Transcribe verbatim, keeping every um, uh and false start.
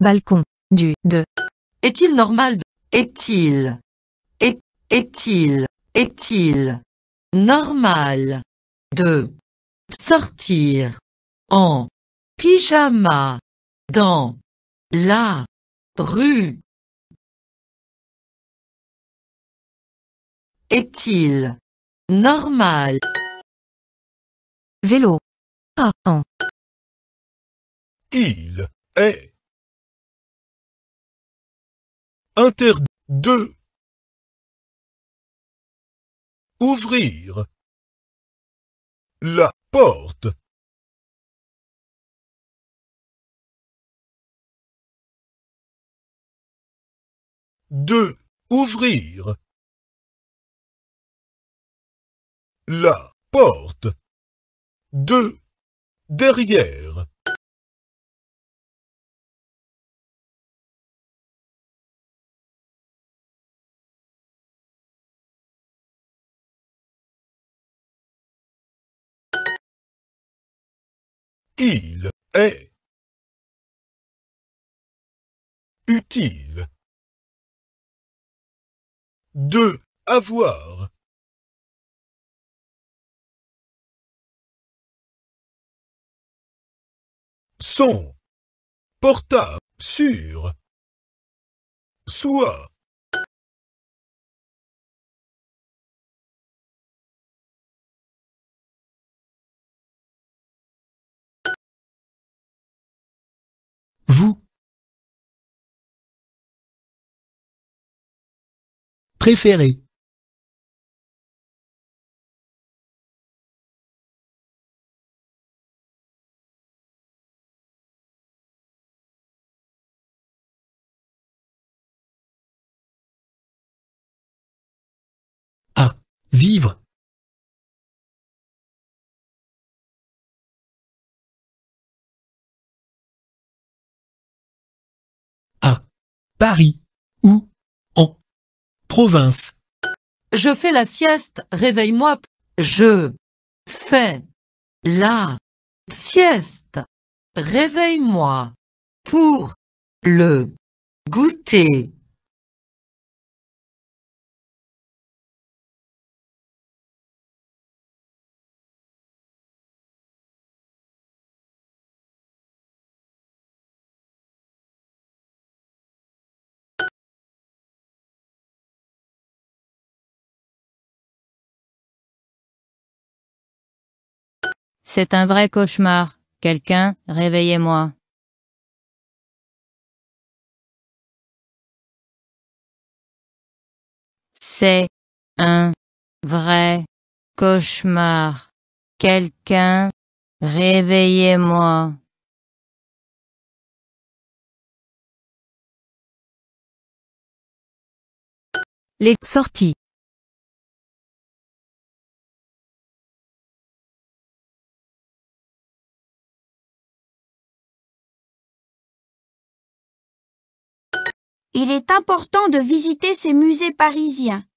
balcon, du, de. Est-il normal de... Est-il est, Est-il Est-il normal de sortir en pyjama dans la rue? Est-il normal? Vélo. A, en. Il est interdit de ouvrir la porte de ouvrir la porte de derrière. Il est utile de avoir son portable sur soi. Vous préférez A. Vivre. A. Paris ou en province. Je fais la sieste, réveille-moi. Je fais la sieste, réveille-moi pour le goûter. C'est un vrai cauchemar. Quelqu'un, réveillez-moi. C'est un vrai cauchemar. Quelqu'un, réveillez-moi. Les sorties. Il est important de visiter ces musées parisiens.